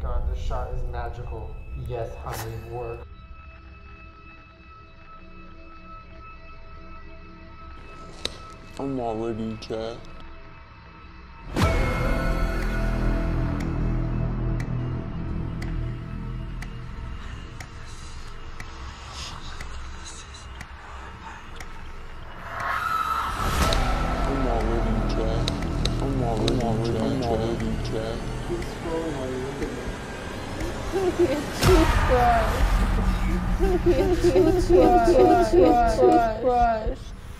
god, this shot is magical. Yes, honey, work. I'm already jacked. I'm already jacked. Keep scrolling while you look at me. Toothbrush.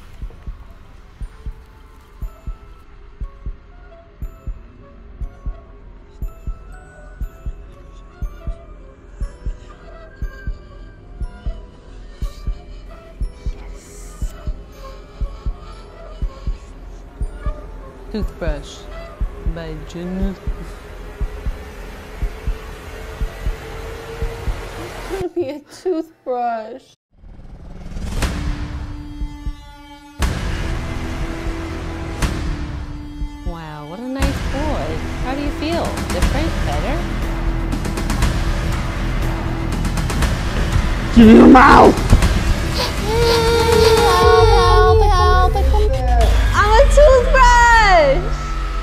Toothbrush by Jenna. It's gonna be a toothbrush. Wow, what a nice boy. How do you feel? Different? Better? Give me your mouth! Help. I'm a toothbrush!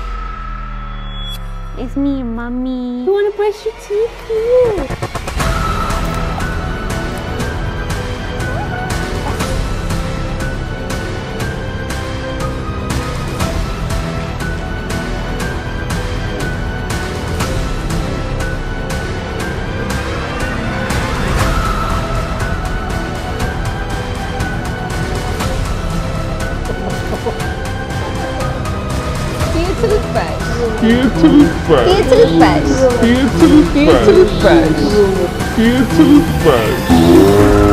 It's me, mommy. You wanna brush your teeth? Come here. Toothbrush. Be a toothbrush. Be a toothbrush. Be a toothbrush. Be a toothbrush. Be a toothbrush.